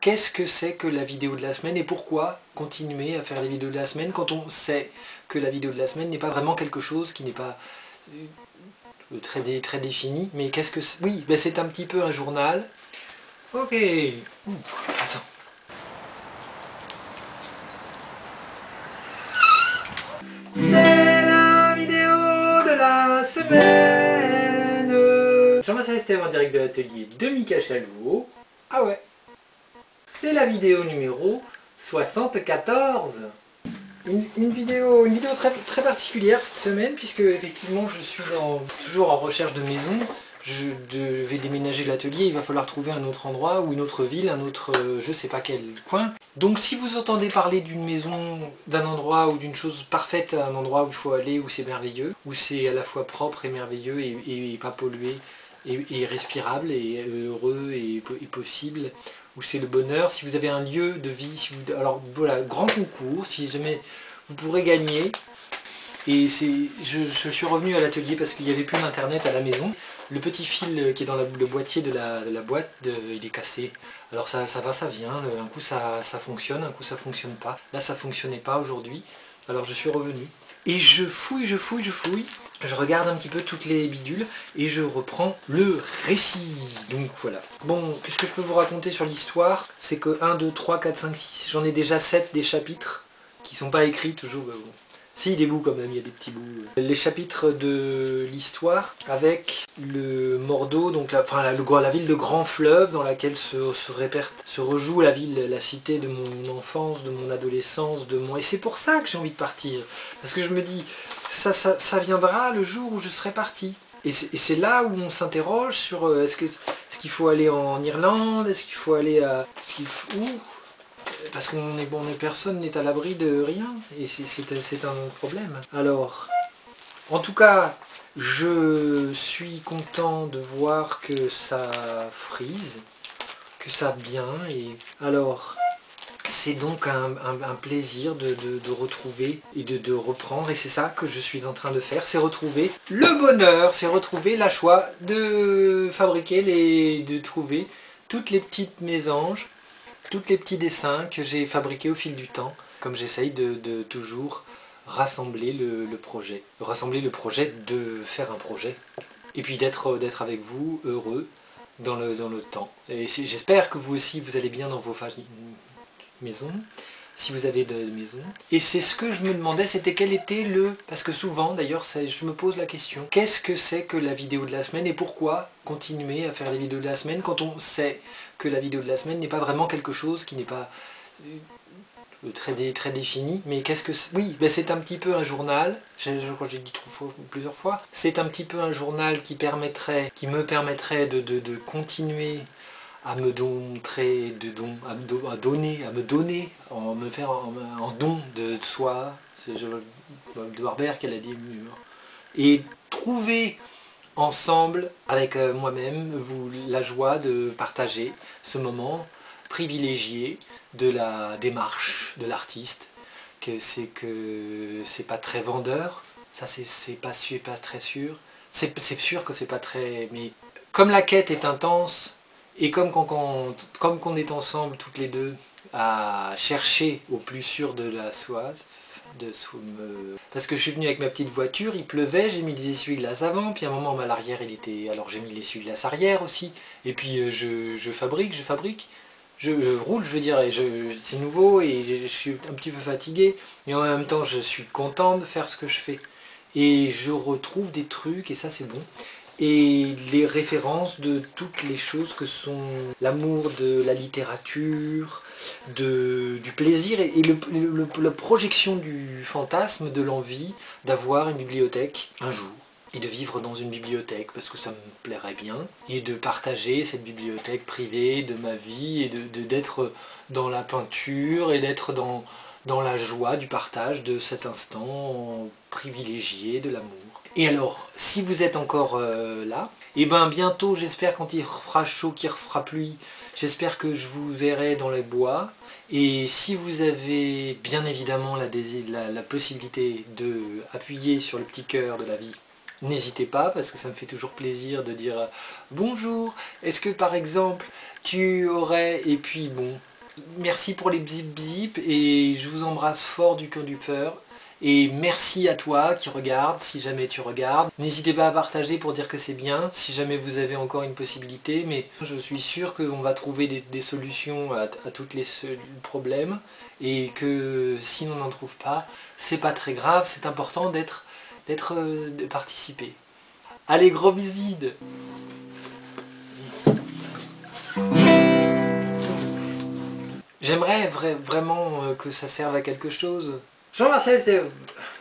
Qu'est-ce que c'est que la vidéo de la semaine et pourquoi continuer à faire les vidéos de la semaine quand on sait que la vidéo de la semaine n'est pas vraiment quelque chose qui n'est pas très défini, mais qu'est-ce que c'est? Oui, ben c'est un petit peu un journal. Ok. Attends. C'est la vidéo de la semaine. Jean-Marcel Estève en direct de l'atelier de Mika Chalvaux. Ah ouais. C'est la vidéo numéro 74. Une vidéo très particulière cette semaine, puisque effectivement je suis toujours en recherche de maison. Je vais déménager l'atelier, il va falloir trouver un autre endroit ou une autre ville, un autre je sais pas quel coin. Donc si vous entendez parler d'une maison, d'un endroit ou d'une chose parfaite, un endroit où il faut aller, où c'est merveilleux, où c'est à la fois propre et merveilleux et pas pollué, et respirable et heureux et possible, où c'est le bonheur, si vous avez un lieu de vie, alors voilà, grand concours, si jamais vous pourrez gagner. Et je suis revenu à l'atelier parce qu'il n'y avait plus d'internet à la maison. Le petit fil qui est dans le boîtier de la boîte, il est cassé. Alors ça va, ça vient, un coup ça fonctionne, un coup ça fonctionne pas. Là ça fonctionnait pas aujourd'hui, alors je suis revenu. Et je fouille, je regarde un petit peu toutes les bidules et je reprends le récit. Donc voilà. Bon, qu'est-ce que je peux vous raconter sur l'histoire? C'est que 1, 2, 3, 4, 5, 6, j'en ai déjà 7 des chapitres qui sont pas écrits toujours. Bon. Si, des bouts quand même, il y a des petits bouts. Les chapitres de l'histoire avec le Mordeau, donc la ville de Grand Fleuve dans laquelle se rejoue la ville, la cité de mon enfance, de mon adolescence, de mon... Et c'est pour ça que j'ai envie de partir. Parce que je me dis, ça viendra le jour où je serai parti. Et c'est là où on s'interroge sur est-ce qu'il faut aller en Irlande, est-ce qu'il faut aller à... Où? Parce personne n'est à l'abri de rien, et c'est un problème. Alors, en tout cas, je suis content de voir que ça frise, que ça bien, et alors, c'est donc un plaisir de retrouver et de reprendre, et c'est ça que je suis en train de faire, c'est retrouver le bonheur, c'est retrouver la joie de fabriquer, de trouver toutes les petites mésanges, tous les petits dessins que j'ai fabriqués au fil du temps, comme j'essaye de toujours rassembler le projet. Rassembler le projet de faire un projet. Et puis d'être avec vous, heureux, dans le temps. Et j'espère que vous aussi, vous allez bien dans vos maisons, si vous avez de maisons. Et c'est ce que je me demandais, c'était quel était parce que souvent, d'ailleurs, je me pose la question, qu'est-ce que c'est que la vidéo de la semaine et pourquoi continuer à faire les vidéos de la semaine quand on sait que la vidéo de la semaine n'est pas vraiment quelque chose qui n'est pas très défini, mais qu'est-ce que c'est? Oui, ben c'est un petit peu un journal, je crois que j'ai dit plusieurs fois, c'est un petit peu un journal qui me permettrait de continuer à me donner, en don de soi, c'est de Warberg qu'elle a dit, et trouver ensemble, avec moi-même, la joie de partager ce moment privilégié de la démarche de l'artiste, que c'est pas très vendeur, ça c'est pas très sûr, c'est sûr que c'est pas très... mais comme la quête est intense, et comme qu'on est ensemble toutes les deux à chercher au plus sûr de la soie, parce que je suis venu avec ma petite voiture, il pleuvait, j'ai mis des essuie-glaces avant, puis à un moment à l'arrière il était... alors j'ai mis l'essuie-glace arrière aussi, et puis je fabrique, je roule, je veux dire, et c'est nouveau et je suis un petit peu fatigué, mais en même temps je suis content de faire ce que je fais. Et je retrouve des trucs, et ça c'est bon, et les références de toutes les choses que sont l'amour de la littérature, du plaisir et la projection du fantasme, de l'envie d'avoir une bibliothèque un jour. Et de vivre dans une bibliothèque parce que ça me plairait bien, et de partager cette bibliothèque privée de ma vie, et d'être dans la peinture, et d'être dans la joie du partage de cet instant privilégié de l'amour. Et alors, si vous êtes encore là, et ben bientôt, j'espère quand il fera chaud, qu'il fera pluie, j'espère que je vous verrai dans les bois. Et si vous avez bien évidemment la possibilité d'appuyer sur le petit cœur de la vie, n'hésitez pas, parce que ça me fait toujours plaisir de dire bonjour, est-ce que par exemple tu aurais, et puis bon, Merci pour les bzip bzip et je vous embrasse fort du cœur du cœur. Et merci à toi qui regarde, si jamais tu regardes. N'hésitez pas à partager pour dire que c'est bien, si jamais vous avez encore une possibilité. Mais je suis sûr qu'on va trouver des solutions à tous les problèmes. Et que si on n'en trouve pas, c'est pas très grave. C'est important de participer. Allez, gros bisous. J'aimerais vraiment que ça serve à quelque chose. Jean-Martial, c'est...